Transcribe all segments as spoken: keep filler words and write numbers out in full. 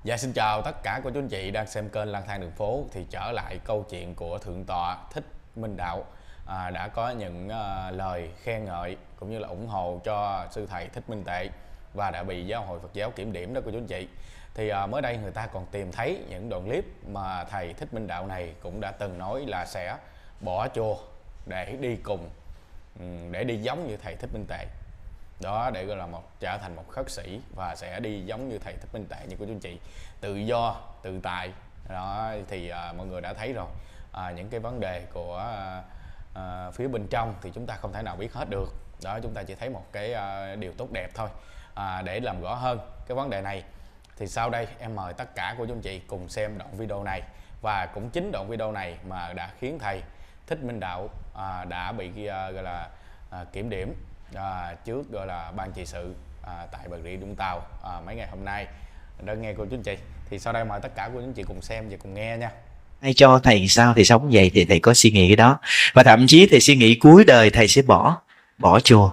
Dạ xin chào tất cả cô chú anh chị đang xem kênh Lang Thang Đường Phố. Thì trở lại câu chuyện của Thượng tọa Thích Minh Đạo à, đã có những à, lời khen ngợi cũng như là ủng hộ cho sư thầy Thích Minh Tệ và đã bị Giáo hội Phật giáo kiểm điểm đó cô chú anh chị. Thì à, mới đây người ta còn tìm thấy những đoạn clip mà thầy Thích Minh Đạo này cũng đã từng nói là sẽ bỏ chùa để đi cùng để đi giống như thầy Thích Minh Tệ đó, để gọi là một trở thành một khất sĩ và sẽ đi giống như thầy Thích Minh Tệ như của chú anh chị, tự do tự tại đó. Thì à, mọi người đã thấy rồi, à, những cái vấn đề của à, à, phía bên trong thì chúng ta không thể nào biết hết được đó, chúng ta chỉ thấy một cái à, điều tốt đẹp thôi. À, để làm rõ hơn cái vấn đề này thì sau đây em mời tất cả cô chú anh chị cùng xem đoạn video này, và cũng chính đoạn video này mà đã khiến thầy Thích Minh Đạo à, đã bị à, gọi là à, kiểm điểm à, trước gọi là ban trị sự à, tại Bà Rịa Vũng Tàu à, mấy ngày hôm nay đó, nghe cô chú anh chị. Thì sau đây mời tất cả cô chú anh chị cùng xem và cùng nghe nha. Hay cho thầy sao thì sống vậy, thì thầy có suy nghĩ cái đó, và thậm chí thầy suy nghĩ cuối đời thầy sẽ bỏ bỏ chùa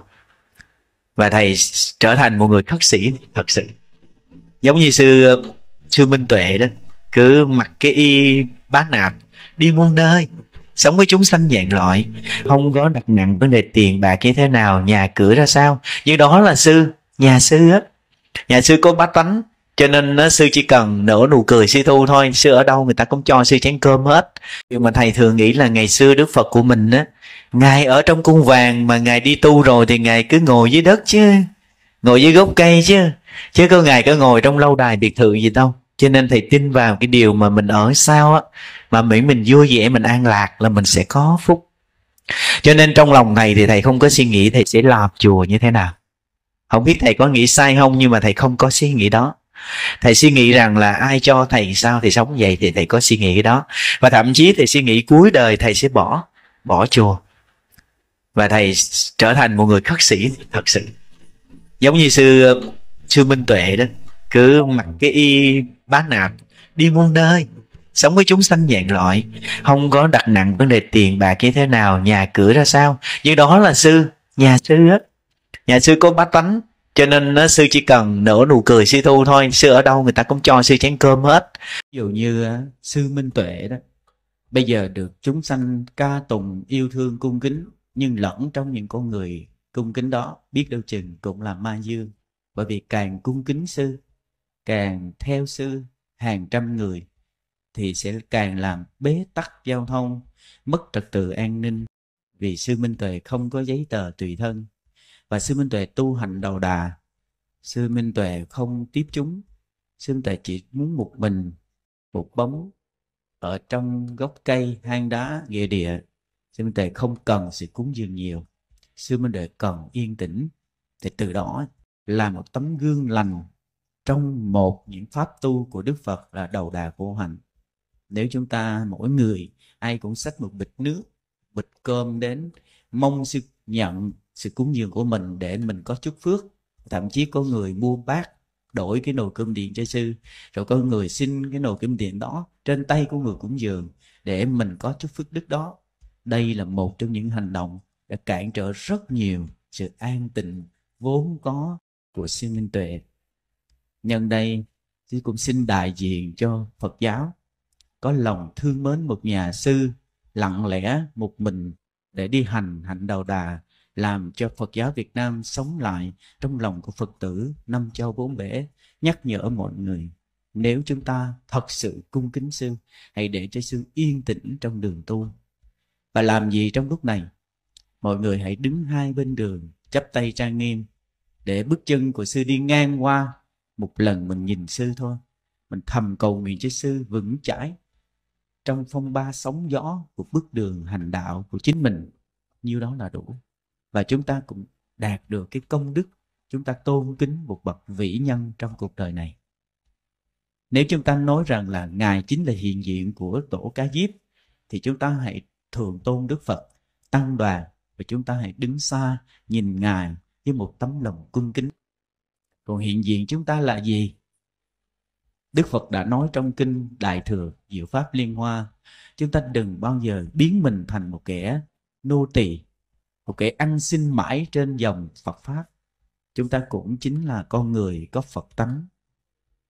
và thầy trở thành một người khất sĩ thật sự, giống như sư sư Minh Tuệ đó, cứ mặc cái y bát nạp đi muôn nơi, sống với chúng sanh dạng loại, không có đặt nặng vấn đề tiền bạc như thế nào, nhà cửa ra sao. Như đó là sư nhà sư á, nhà sư có bát tánh, cho nên nó sư chỉ cần nở nụ cười sư thu thôi. Sư ở đâu người ta cũng cho sư chén cơm hết. Nhưng mà thầy thường nghĩ là ngày xưa Đức Phật của mình á, ngài ở trong cung vàng, mà ngài đi tu rồi thì ngài cứ ngồi dưới đất chứ, ngồi dưới gốc cây chứ, chứ có ngài có ngồi trong lâu đài biệt thự gì đâu. Cho nên thầy tin vào cái điều mà mình ở sao á, mà miễn mình vui vẻ, mình an lạc là mình sẽ có phúc. Cho nên trong lòng thầy thì thầy không có suy nghĩ thầy sẽ làm chùa như thế nào. Không biết thầy có nghĩ sai không, nhưng mà thầy không có suy nghĩ đó. Thầy suy nghĩ rằng là ai cho thầy sao thì sống vậy, thì thầy có suy nghĩ cái đó. Và thậm chí thầy suy nghĩ cuối đời thầy sẽ bỏ bỏ chùa và thầy trở thành một người khất sĩ thật sự, giống như sư sư Minh Tuệ đó, cứ mặc cái y bát nạp đi muôn nơi, sống với chúng sanh dạng loại, không có đặt nặng vấn đề tiền bạc như thế nào, nhà cửa ra sao. Như đó là sư nhà sư á, nhà sư có bát tánh, cho nên nó sư chỉ cần nở nụ cười sư thu thôi. Sư ở đâu người ta cũng cho sư chén cơm hết. Ví dụ như uh, sư Minh Tuệ đó, bây giờ được chúng sanh ca tùng yêu thương cung kính, nhưng lẫn trong những con người cung kính đó biết đâu chừng cũng là ma dương. Bởi vì càng cung kính sư, càng theo sư hàng trăm người, thì sẽ càng làm bế tắc giao thông, mất trật tự an ninh. Vì sư Minh Tuệ không có giấy tờ tùy thân, và sư Minh Tuệ tu hành đầu đà. Sư Minh Tuệ không tiếp chúng, sư Minh Tuệ chỉ muốn một mình, một bóng ở trong gốc cây, hang đá, nghĩa địa. Sư Minh Tuệ không cần sự cúng dường nhiều, sư Minh Tuệ cần yên tĩnh, thì từ đó là một tấm gương lành trong một những pháp tu của Đức Phật là đầu đà vô hành. Nếu chúng ta mỗi người ai cũng xách một bịch nước, bịch cơm đến, mong sư nhận sự cúng dường của mình để mình có chút phước. Thậm chí có người mua bát đổi cái nồi cơm điện cho sư, rồi có người xin cái nồi cơm điện đó trên tay của người cúng dường để mình có chút phước đức đó. Đây là một trong những hành động đã cản trở rất nhiều sự an tịnh vốn có của sư Minh Tuệ. Nhân đây sư cũng xin đại diện cho Phật giáo có lòng thương mến một nhà sư lặng lẽ một mình để đi hành hạnh đầu đà, làm cho Phật giáo Việt Nam sống lại trong lòng của Phật tử năm châu bốn bể. Nhắc nhở mọi người, nếu chúng ta thật sự cung kính sư, hãy để cho sư yên tĩnh trong đường tu. Và làm gì trong lúc này? Mọi người hãy đứng hai bên đường, chắp tay trang nghiêm, để bước chân của sư đi ngang qua. Một lần mình nhìn sư thôi, mình thầm cầu nguyện cho sư vững chãi trong phong ba sóng gió của bước đường hành đạo của chính mình. Nhiêu đó là đủ. Và chúng ta cũng đạt được cái công đức, chúng ta tôn kính một bậc vĩ nhân trong cuộc đời này. Nếu chúng ta nói rằng là Ngài chính là hiện diện của tổ Cá Diếp, thì chúng ta hãy thường tôn Đức Phật, tăng đoàn, và chúng ta hãy đứng xa nhìn Ngài với một tấm lòng cung kính. Còn hiện diện chúng ta là gì? Đức Phật đã nói trong kinh Đại Thừa Diệu Pháp Liên Hoa, chúng ta đừng bao giờ biến mình thành một kẻ nô tỳ, một kẻ ăn xin mãi trên dòng Phật Pháp. Chúng ta cũng chính là con người có Phật tánh.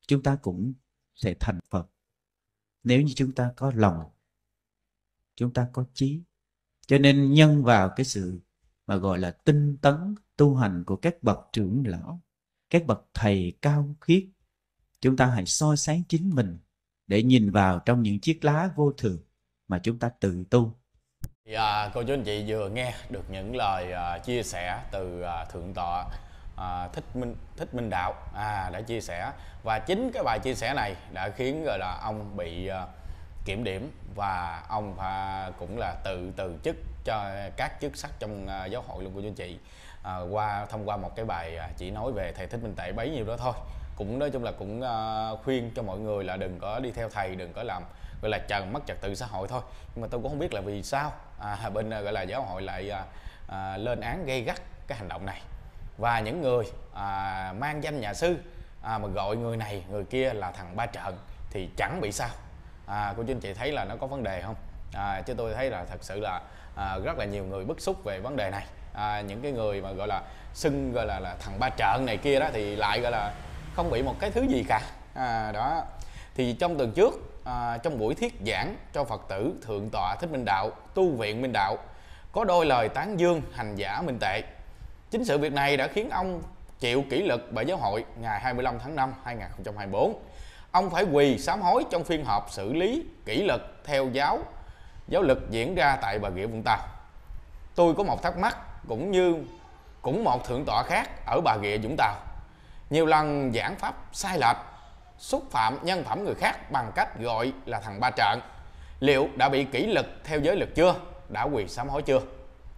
chúng ta cũng sẽ thành Phật. Nếu như chúng ta có lòng, chúng ta có chí. Cho nên nhân vào cái sự mà gọi là tinh tấn tu hành của các bậc trưởng lão, các bậc thầy cao khiết, chúng ta hãy soi sáng chính mình để nhìn vào trong những chiếc lá vô thường mà chúng ta tự tu. À, cô chú anh chị vừa nghe được những lời à, chia sẻ từ à, Thượng tọa à, Thích Minh Thích Minh Đạo à, đã chia sẻ, và chính cái bài chia sẻ này đã khiến gọi là ông bị à, kiểm điểm, và ông à, cũng là tự từ chức cho các chức sắc trong à, giáo hội luôn cô chú anh chị, à, qua thông qua một cái bài à, chỉ nói về thầy Thích Minh Tuệ bấy nhiêu đó thôi. Cũng nói chung là cũng à, khuyên cho mọi người là đừng có đi theo thầy, đừng có làm gọi là trần mất trật tự xã hội thôi. Nhưng mà tôi cũng không biết là vì sao à, bên gọi là giáo hội lại à, à, lên án gay gắt cái hành động này, và những người à, mang danh nhà sư à, mà gọi người này người kia là thằng ba trợn thì chẳng bị sao. À, cô chú anh chị thấy là nó có vấn đề không? À, chứ tôi thấy là thật sự là à, rất là nhiều người bức xúc về vấn đề này. À, những cái người mà gọi là xưng gọi là, là thằng ba trợn này kia đó thì lại gọi là không bị một cái thứ gì cả. À, đó thì trong tuần trước à, trong buổi thuyết giảng cho Phật tử Thượng tọa Thích Minh Đạo, tu viện Minh Đạo, có đôi lời tán dương hành giả Minh Tệ. Chính sự việc này đã khiến ông chịu kỷ luật bởi giáo hội ngày hai mươi lăm tháng năm năm hai nghìn không trăm hai mươi tư. Ông phải quỳ sám hối trong phiên họp xử lý kỷ luật theo giáo giáo lực diễn ra tại Bà Rịa Vũng Tàu. Tôi có một thắc mắc, cũng như cũng một thượng tọa khác ở Bà Rịa Vũng Tàu nhiều lần giảng pháp sai lệch, xúc phạm nhân phẩm người khác bằng cách gọi là thằng ba trợn, liệu đã bị kỷ luật theo giới luật chưa, đã quỳ sám hối chưa?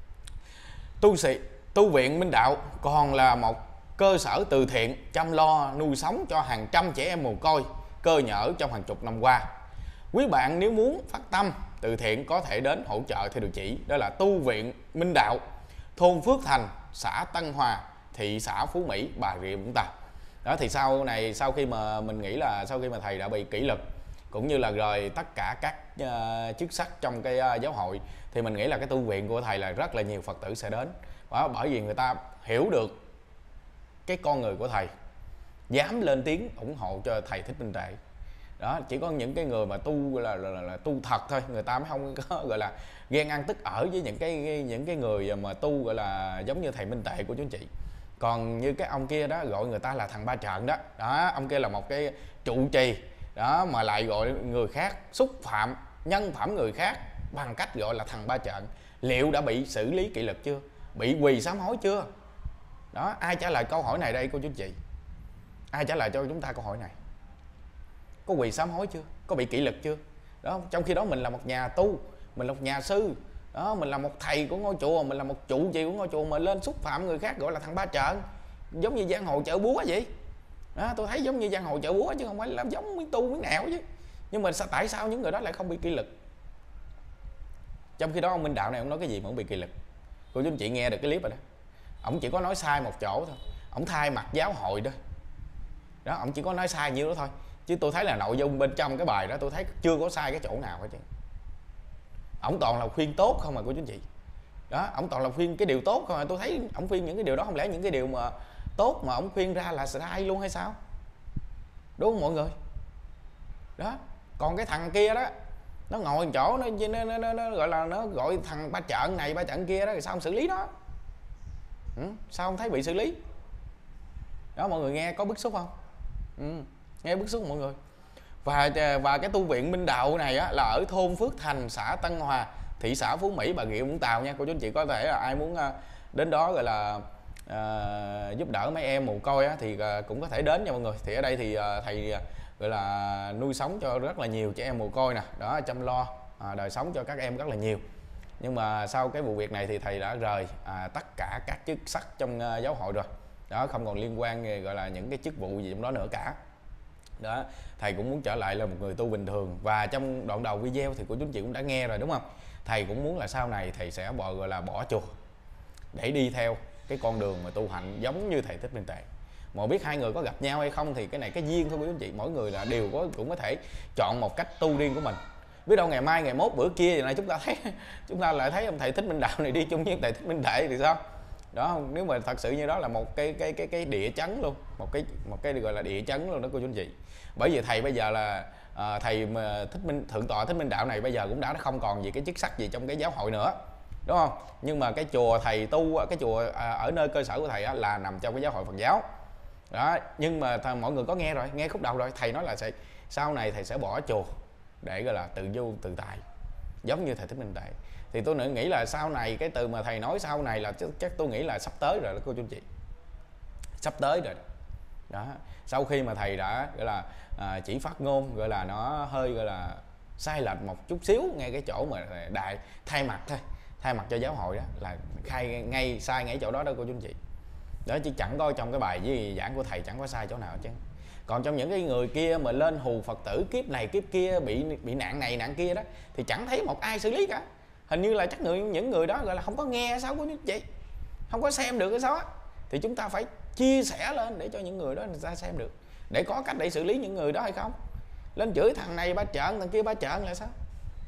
Tu sĩ tu viện Minh Đạo còn là một cơ sở từ thiện chăm lo nuôi sống cho hàng trăm trẻ em mồ côi cơ nhở trong hàng chục năm qua. Quý bạn nếu muốn phát tâm từ thiện có thể đến hỗ trợ theo địa chỉ đó là tu viện Minh Đạo, thôn Phước Thành, xã Tân Hòa, thị xã Phú Mỹ, Bà Rịa Vũng Tàu. Đó thì sau này, sau khi mà mình nghĩ là sau khi mà thầy đã bị kỷ luật cũng như là rời tất cả các uh, chức sắc trong cái uh, giáo hội, thì mình nghĩ là cái tu viện của thầy là rất là nhiều Phật tử sẽ đến. Đó, bởi vì người ta hiểu được cái con người của thầy, dám lên tiếng ủng hộ cho thầy Thích Minh Tuệ. Đó, chỉ có những cái người mà tu là, là, là, là tu thật thôi, người ta mới không có gọi là ghen ăn tức ở với những cái những cái người mà tu gọi là giống như thầy Minh Tuệ của chú anh chị. Còn như cái ông kia đó gọi người ta là thằng ba trợn đó, đó ông kia là một cái trụ trì đó mà lại gọi người khác, xúc phạm nhân phẩm người khác bằng cách gọi là thằng ba trợn, liệu đã bị xử lý kỷ luật chưa, bị quỳ sám hối chưa? Đó, ai trả lời câu hỏi này đây cô chú anh chị? Ai trả lời cho chúng ta câu hỏi này? Có quỳ sám hối chưa? Có bị kỷ luật chưa? Đó, trong khi đó mình là một nhà tu, mình là một nhà sư, đó, mình là một thầy của ngôi chùa, mình là một trụ trì của ngôi chùa mà lên xúc phạm người khác gọi là thằng ba trợn, giống như giang hồ chợ búa vậy. Đó, tôi thấy giống như giang hồ chợ búa chứ không phải là giống miếng tu miếng nẻo chứ. Nhưng mà sao, tại sao những người đó lại không bị kỷ luật? Trong khi đó ông Minh Đạo này ông nói cái gì mà ông bị kỷ luật? Cô chú anh chị nghe được cái clip rồi đó. Ông chỉ có nói sai một chỗ thôi, ông thay mặt giáo hội đó. Đó, ông chỉ có nói sai nhiêu đó thôi. Chứ tôi thấy là nội dung bên trong cái bài đó tôi thấy chưa có sai cái chỗ nào hết chứ. Ông toàn là khuyên tốt không mà cô chú anh chị. Đó, ông toàn là khuyên cái điều tốt không mà tôi thấy ông khuyên những cái điều đó, không lẽ những cái điều mà tốt mà ông khuyên ra là sai luôn hay sao? Đúng không mọi người? Đó, còn cái thằng kia đó nó ngồi chỗ nó, nó, nó, nó, nó gọi là nó gọi thằng ba trợn này ba trợn kia đó, thì sao ông xử lý nó? Ừ, sao không thấy bị xử lý? Đó, mọi người nghe có bức xúc không? Ừ, nghe bức xúc mọi người. Và và cái tu viện Minh Đạo này á, là ở thôn Phước Thành, xã Tân Hòa, thị xã Phú Mỹ, Bà Rịa Vũng Tàu nha. Cô chú anh chị có thể là ai muốn đến đó gọi là uh, giúp đỡ mấy em mồ côi á, thì uh, cũng có thể đến nha mọi người. Thì ở đây thì uh, thầy uh, gọi là nuôi sống cho rất là nhiều trẻ em mồ côi nè, đó, chăm lo uh, đời sống cho các em rất là nhiều. Nhưng mà sau cái vụ việc này thì thầy đã rời uh, tất cả các chức sắc trong uh, giáo hội rồi. Đó, không còn liên quan gọi là những cái chức vụ gì trong đó nữa cả. Đó, thầy cũng muốn trở lại là một người tu bình thường. Và trong đoạn đầu video thì cô chú anh chị cũng đã nghe rồi đúng không? Thầy cũng muốn là sau này thầy sẽ bỏ gọi là bỏ chùa để đi theo cái con đường mà tu hành giống như thầy Thích Minh Tuệ. Mà biết hai người có gặp nhau hay không thì cái này cái duyên thôi quý anh chị, mỗi người là đều có cũng có thể chọn một cách tu riêng của mình. Biết đâu ngày mai ngày mốt bữa kia thì này chúng ta thấy chúng ta lại thấy ông thầy Thích Minh Đạo này đi chung với thầy Thích Minh Tuệ thì sao? đó không? Nếu mà thật sự như đó là một cái cái cái cái địa chấn luôn, một cái một cái gọi là địa chấn luôn đó cô chú anh chị. Bởi vì thầy bây giờ là à, thầy mà Thích Minh Thượng tọa Thích Minh Đạo này bây giờ cũng đã không còn gì cái chức sắc gì trong cái giáo hội nữa, đúng không? Nhưng mà cái chùa thầy tu, cái chùa à, ở nơi cơ sở của thầy á, là nằm trong cái giáo hội Phật giáo đó. Nhưng mà th- mọi người có nghe rồi, nghe khúc đầu rồi, thầy nói là sẽ, sau này thầy sẽ bỏ chùa để gọi là tự du tự tại, giống như thầy Thích Minh Đại. Thì tôi nghĩ là sau này, cái từ mà thầy nói sau này là chắc, chắc tôi nghĩ là sắp tới rồi đó cô chú chị, sắp tới rồi đó. Sau khi mà thầy đã gọi là à, chỉ phát ngôn gọi là nó hơi gọi là sai lệch một chút xíu ngay cái chỗ mà đại thay mặt thôi, thay mặt cho giáo hội đó, là khai ngay sai ngay chỗ đó đó cô chú chị. Đó, chứ chẳng có trong cái bài với giảng của thầy chẳng có sai chỗ nào chứ. Còn trong những cái người kia mà lên hù Phật tử kiếp này kiếp kia, bị bị nạn này nạn kia đó, thì chẳng thấy một ai xử lý cả. Hình như là chắc người những người đó gọi là không có nghe sao của như vậy, không có xem được cái sao á. Thì chúng ta phải chia sẻ lên để cho những người đó người ta xem được, để có cách để xử lý những người đó hay không. Lên chửi thằng này ba trợn, thằng kia ba trợn là sao?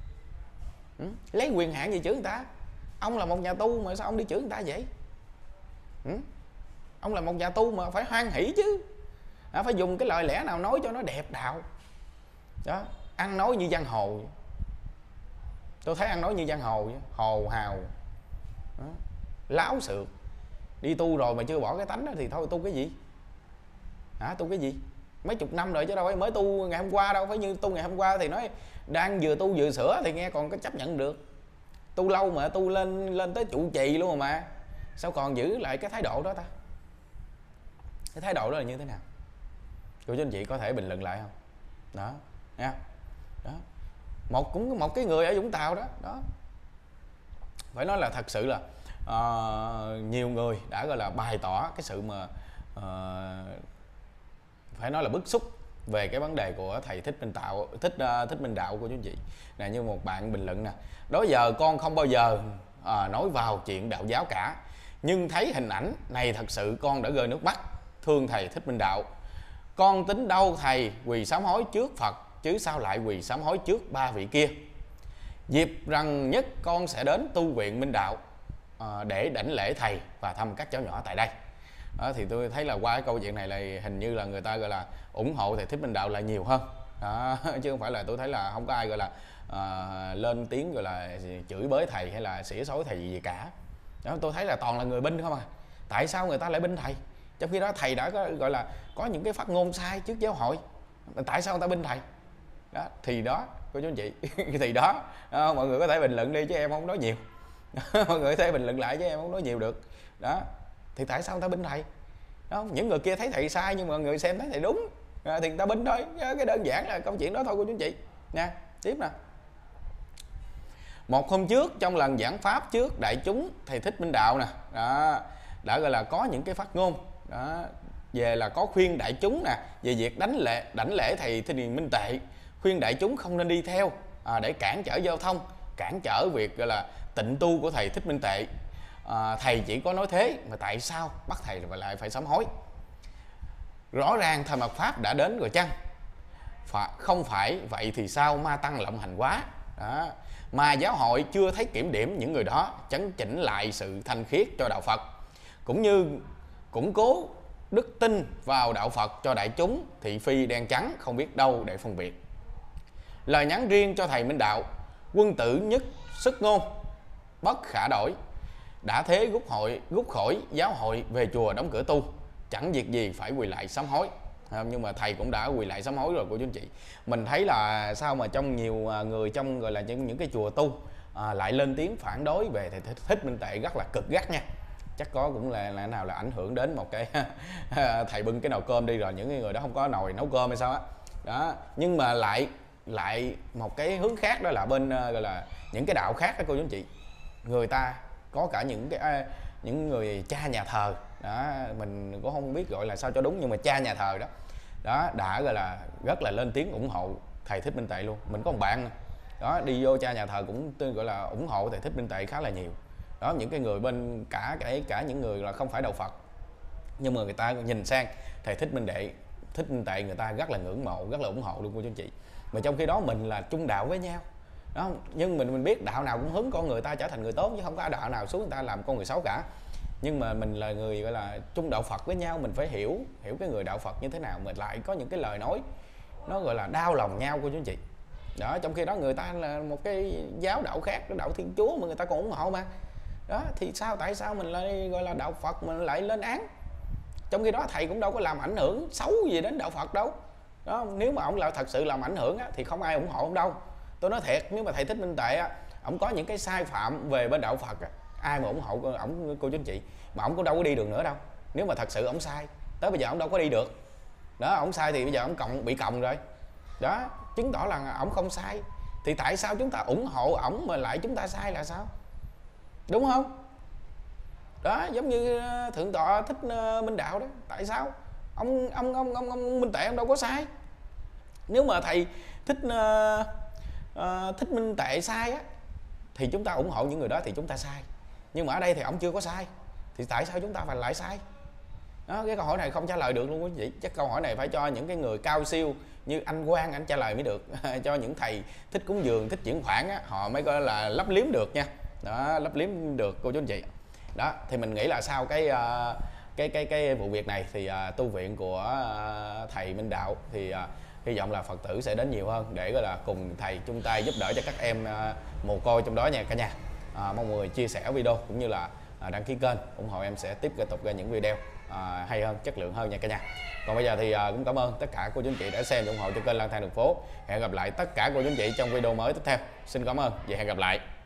Ừ? Lấy quyền hạn gì chửi người ta? Ông là một nhà tu mà sao ông đi chửi người ta vậy? Ừ? Ông là một nhà tu mà phải hoan hỷ chứ, à, phải dùng cái lời lẽ nào nói cho nó đẹp đạo đó. Ăn nói như giang hồ vậy. Tôi thấy ăn nói như giang hồ vậy. Hồ hào đó. Láo xược. Đi tu rồi mà chưa bỏ cái tánh đó thì thôi tu cái gì hả? Tu cái gì? Mấy chục năm rồi chứ đâu phải mới tu ngày hôm qua đâu. Phải như tu ngày hôm qua thì nói đang vừa tu vừa sửa thì nghe còn có chấp nhận được. Tu lâu mà, tu lên lên tới trụ trì luôn mà, sao còn giữ lại cái thái độ đó ta? Cái thái độ đó là như thế nào? Cô chú anh chị có thể bình luận lại không? Đó, nha. Đó. Một cũng một cái người ở Vũng Tàu đó, đó. Phải nói là thật sự là uh, nhiều người đã gọi là bày tỏ cái sự mà uh, phải nói là bức xúc về cái vấn đề của thầy Thích Minh Tạo, Thích uh, Thích Minh Đạo của chú anh chị. Nè, như một bạn bình luận nè, đó giờ con không bao giờ uh, nói vào chuyện đạo giáo cả, nhưng thấy hình ảnh này thật sự con đã rơi nước mắt, thương thầy Thích Minh Đạo. Con tính đâu thầy quỳ sám hối trước Phật, chứ sao lại quỳ sám hối trước ba vị kia. Dịp rằng nhất con sẽ đến tu viện Minh Đạo à, để đảnh lễ thầy và thăm các cháu nhỏ tại đây. Đó, thì tôi thấy là qua cái câu chuyện này là hình như là người ta gọi là ủng hộ thầy Thích Minh Đạo là nhiều hơn đó, chứ không phải là tôi thấy là không có ai gọi là à, lên tiếng gọi là chửi bới thầy hay là xỉa xối thầy gì cả. Đó, tôi thấy là toàn là người binh không à. Tại sao người ta lại binh thầy? Trong khi đó thầy đã có, gọi là có những cái phát ngôn sai trước giáo hội, tại sao người ta binh thầy? Đó, thì đó cô chú anh chị thì đó, đó mọi người có thể bình luận đi chứ em không nói nhiều. Mọi người có thể bình luận lại chứ em không nói nhiều được. Đó, thì tại sao người ta binh thầy? Đó, những người kia thấy thầy sai nhưng mà người xem thấy thầy đúng, à, thì người ta binh thôi. Cái đơn giản là câu chuyện đó thôi cô chú anh chị. Nè, tiếp nè. Một hôm trước trong lần giảng pháp trước đại chúng, thầy Thích Minh Đạo nè, đó, đã gọi là có những cái phát ngôn đó, về là có khuyên đại chúng nè về việc đánh lễ đảnh lễ thầy Thích Minh Tệ, khuyên đại chúng không nên đi theo à, để cản trở giao thông, cản trở việc gọi là tịnh tu của thầy Thích Minh Tệ. À, thầy chỉ có nói thế mà tại sao bắt thầy lại phải sám hối? Rõ ràng thời mạt pháp đã đến rồi chăng? Không phải vậy thì sao ma tăng lộng hành quá đó. Mà giáo hội chưa thấy kiểm điểm những người đó, chấn chỉnh lại sự thanh khiết cho đạo Phật, cũng như củng cố đức tin vào đạo Phật cho đại chúng, thị phi đen trắng không biết đâu để phân biệt. Lời nhắn riêng cho thầy Minh Đạo, quân tử nhất sức ngôn, bất khả đổi. Đã thế rút hội rút khỏi giáo hội về chùa đóng cửa tu, chẳng việc gì phải quỳ lại sám hối. Nhưng mà thầy cũng đã quỳ lại sám hối rồi cô chú anh chị. Mình thấy là sao mà trong nhiều người trong gọi là những, những cái chùa tu à, lại lên tiếng phản đối về thầy Thích Minh Tệ rất là cực gắt nha. Chắc có cũng là, là nào là ảnh hưởng đến một cái thầy bưng cái nồi cơm đi rồi những người đó không có nồi nấu cơm hay sao á. Đó, nhưng mà lại lại một cái hướng khác đó là bên gọi là những cái đạo khác đó cô chú anh chị. Người ta có cả những cái những người cha nhà thờ đó, mình cũng không biết gọi là sao cho đúng, nhưng mà cha nhà thờ đó đó đã gọi là rất là lên tiếng ủng hộ thầy Thích Minh Tệ luôn. Mình có một bạn đó đi vô cha nhà thờ cũng gọi là ủng hộ thầy Thích Minh Tệ khá là nhiều đó. Những cái người bên cả kể cả những người là không phải đạo Phật, nhưng mà người ta nhìn sang thầy Thích Minh Đệ Thích Minh Tệ, người ta rất là ngưỡng mộ, rất là ủng hộ luôn cô chú anh chị. Mà trong khi đó mình là chung đạo với nhau đó, nhưng mình mình biết đạo nào cũng hướng con người ta trở thành người tốt, chứ không có đạo nào xuống người ta làm con người xấu cả. Nhưng mà mình là người gọi là chung đạo Phật với nhau, mình phải hiểu hiểu cái người đạo Phật như thế nào, mình lại có những cái lời nói nó gọi là đau lòng nhau cô chú anh chị. Đó, trong khi đó người ta là một cái giáo đạo khác, cái đạo Thiên Chúa mà người ta còn ủng hộ mà. Đó, thì sao tại sao mình lại gọi là đạo Phật mình lại lên án? Trong khi đó thầy cũng đâu có làm ảnh hưởng xấu gì đến đạo Phật đâu. Đó, nếu mà ông là thật sự làm ảnh hưởng á, thì không ai ủng hộ ông đâu. Tôi nói thiệt, nếu mà thầy Thích Minh Tuệ á, ông có những cái sai phạm về bên đạo Phật á, ai mà ủng hộ ổng cô chú anh chị, mà ổng cũng đâu có đi được nữa đâu. Nếu mà thật sự ổng sai, tới bây giờ ổng đâu có đi được. Đó, ổng sai thì bây giờ ổng còng bị còng rồi. Đó, chứng tỏ là ổng không sai. Thì tại sao chúng ta ủng hộ ổng mà lại chúng ta sai là sao? Đúng không? Đó, giống như thượng tọa Thích Minh Đạo đó, tại sao ông ông ông ông, ông Minh Tuệ ông đâu có sai. Nếu mà thầy thích uh, uh, thích Minh Tuệ sai á, thì chúng ta ủng hộ những người đó thì chúng ta sai. Nhưng mà ở đây thì ông chưa có sai, thì tại sao chúng ta phải lại sai? Đó, cái câu hỏi này không trả lời được luôn quý vị. Chắc câu hỏi này phải cho những cái người cao siêu như anh Quang anh trả lời mới được. Cho những thầy thích cúng dường, thích chuyển khoản á, họ mới gọi là lấp liếm được nha. Đó, lấp liếm được cô chú anh chị. Đó, thì mình nghĩ là sau cái uh, cái cái cái vụ việc này thì uh, tu viện của uh, thầy Minh Đạo thì uh, hy vọng là Phật tử sẽ đến nhiều hơn để gọi là cùng thầy chung tay giúp đỡ cho các em uh, mồ côi trong đó nha cả nhà. Uh, mong mọi người chia sẻ video cũng như là uh, đăng ký kênh ủng hộ em sẽ tiếp tục ra những video uh, hay hơn, chất lượng hơn nha cả nhà. Còn bây giờ thì uh, cũng cảm ơn tất cả cô chú anh chị đã xem ủng hộ cho kênh Lang Thang Đường Phố. Hẹn gặp lại tất cả cô chú anh chị trong video mới tiếp theo. Xin cảm ơn và hẹn gặp lại.